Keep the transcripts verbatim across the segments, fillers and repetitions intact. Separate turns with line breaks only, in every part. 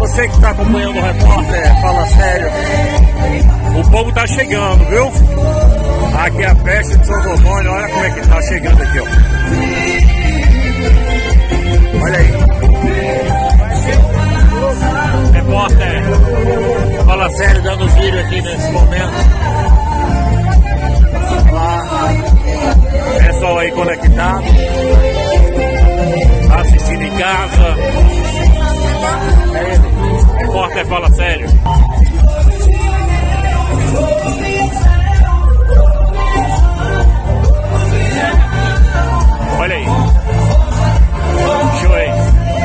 você que está acompanhando o repórter, fala sério. O povo tá chegando, viu? Aqui é a festa de São Antônio, olha como é que tá chegando aqui, ó. Olha aí. Repórter, fala sério, dando giro aqui nesse momento. Lá, pessoal aí conectado, assistindo em casa. É, repórter, fala sério. Olha aí. Show aí.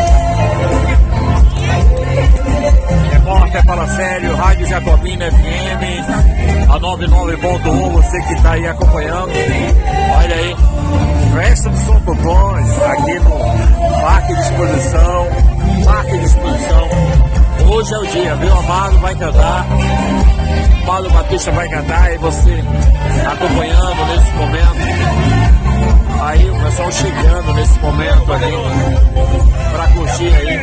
Repórter fala sério, Rádio Jacobina F M, a noventa e nove ponto um, você que está aí acompanhando. Olha aí. Festa do São Antônio, aqui no Parque de Exposição. Parque de Exposição. Hoje é o dia, viu? Amado vai cantar. Amado Batista vai cantar e você acompanhando nesse momento. Aí o pessoal chegando nesse momento ali pra curtir aí.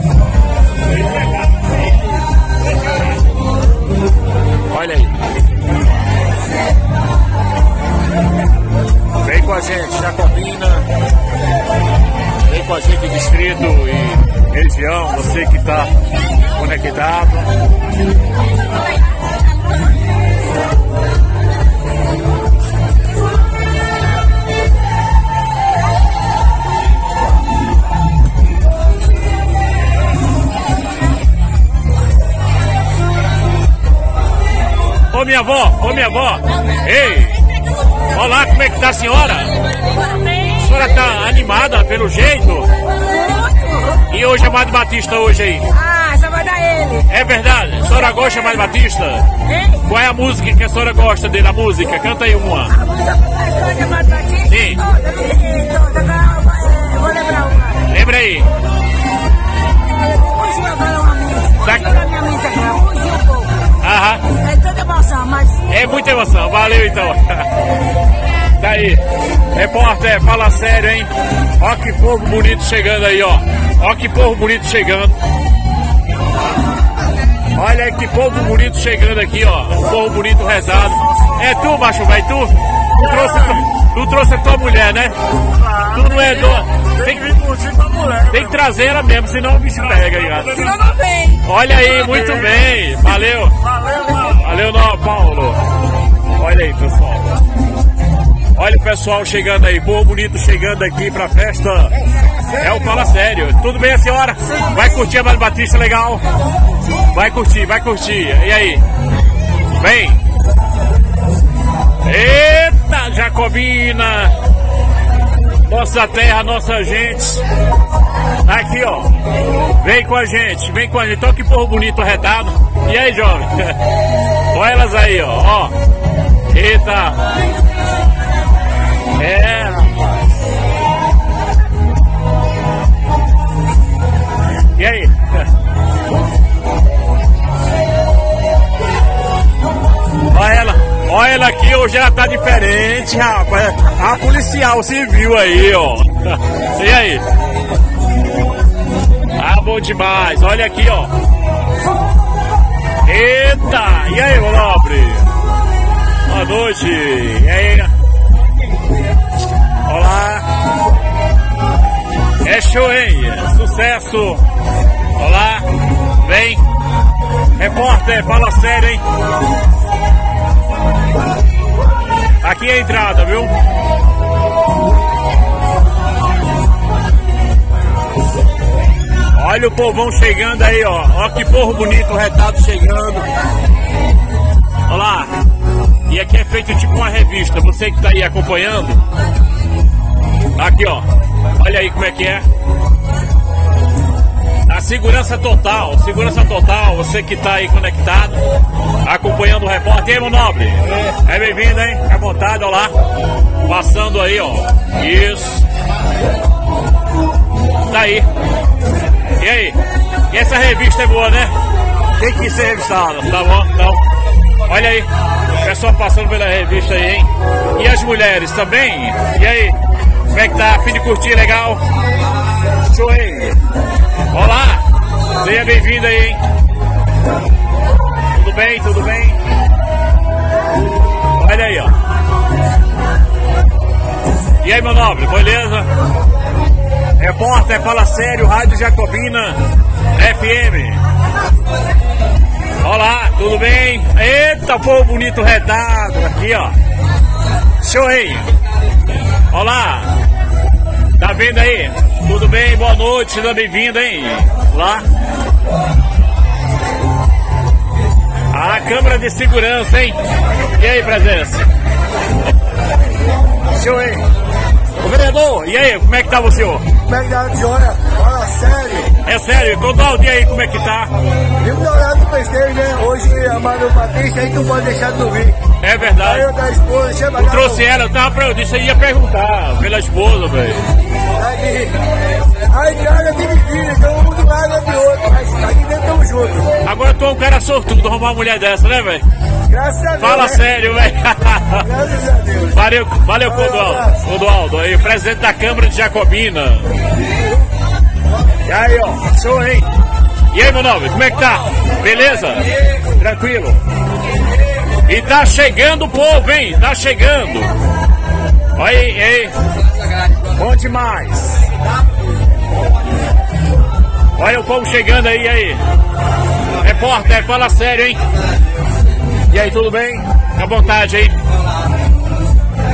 Olha aí. Vem com a gente, Jacobina. Vem com a gente, distrito e região, você que está conectado. Ô minha avó, ô minha avó, ei, olá, como é que tá a senhora? A senhora tá animada pelo jeito? E hoje é Amado Batista hoje aí?
Ah, só vai dar ele.
É verdade? A senhora gosta de Amado Batista?
Hein?
Qual é a música que a senhora gosta dele, a música? Canta aí uma.
A música de Amado Batista?
Sim.
Toda, toda, eu vou lembrar uma.
Lembra aí.
Hoje eu falo uma minha.
Tá.
Hoje na minha mente aqui, hoje um pouco.
Aham.
É toda emoção, mas...
É muita emoção, valeu então. Tá aí. Repórter, fala sério, hein? Ó que povo bonito chegando aí, ó. Ó que povo bonito chegando. Olha aí que povo bonito chegando aqui, ó. Um povo bonito rezado. É tu, macho, vai tu? Tu trouxe, tu, tu trouxe a tua mulher, né? Tu não é do... Tem que, tem que trazer ela mesmo, senão o bicho pega aí, cara.
Senão não vem.
Olha aí, muito bem. Valeu. Valeu, não, Paulo. Olha aí, pessoal. Olha o pessoal chegando aí, povo bonito chegando aqui pra festa. É o Fala Sério. Tudo bem, a senhora? Vai curtir a Amado Batista, legal? Vai curtir, vai curtir. E aí? Vem. Eita, Jacobina. Nossa terra, nossa gente. Aqui, ó. Vem com a gente, vem com a gente. Olha que povo bonito arretado. E aí, jovem? Olha elas aí, ó. Ó. Eita. É, rapaz. E aí? Olha ela. Olha ela aqui, hoje ela tá diferente, rapaz. A policial civil aí, ó. E aí? Ah, bom demais. Olha aqui, ó. Eita! E aí, meu nobre? Boa noite. E aí? Olá. É show, hein? Sucesso. Olá. Vem. Repórter, fala sério, hein? Aqui é a entrada, viu? Olha o povão chegando aí, ó. Olha que povo bonito, o retado chegando. Olha lá. E aqui é feito tipo uma revista. Você que tá aí acompanhando. Aqui, ó. Olha aí como é que é. A segurança total, segurança total, você que tá aí conectado, acompanhando o repórter. E aí, meu nobre? É bem-vindo, hein? Fica à vontade, ó lá. Passando aí, ó. Isso. Tá aí. E aí? E essa revista é boa, né? Tem que ser revistada, tá bom? Então, olha aí. O pessoal passando pela revista aí, hein? E as mulheres também? E aí? Como é que tá? A fim de curtir, legal? Show aí. Olá! Seja bem-vindo aí, hein? Tudo bem, tudo bem? Olha aí, ó. E aí, meu nobre, beleza? Repórter Fala Sério, Rádio Jacobina F M. Olá, tudo bem? Eita, povo bonito retado aqui, ó. Show aí. Olá. Tá vendo aí? Tudo bem? Boa noite, seja bem-vindo, hein? Lá. A câmera de segurança, hein? E aí, presença? Show aí. Ô, vereador, e aí, como é que tá o senhor?
Como é que tá, senhora? Fala sério.
É sério, conta o dia aí como é que tá.
Vivo do lado do festejo, né? Hoje a Manu Patrícia aí tu pode deixar de dormir.
É verdade.
Aí eu da esposa, chama
Eu trouxe ela, eu tava pra eu disse, eu ia perguntar pela esposa, velho.
Aí, aí casa dividida, então um do lado é do outro, mas aqui dentro estamos juntos.
Agora tu é um cara sortudo arrumar uma mulher dessa, né, velho?
Graças a Deus.
Fala
né?
sério, velho.
Graças a Deus.
Valeu, valeu, Clodoaldo. Clodoaldo aí, presidente da Câmara de Jacobina. E aí, ó, show, hein? E aí, meu nome, como é que tá? Beleza? Tranquilo? E tá chegando o povo, hein? Tá chegando. Olha aí, aí. Bom demais. Olha o povo chegando aí, aí. Repórter, fala sério, hein? E aí, tudo bem? Fica à vontade aí.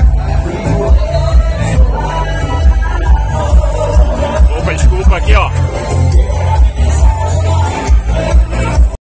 Opa, desculpa aqui, ó.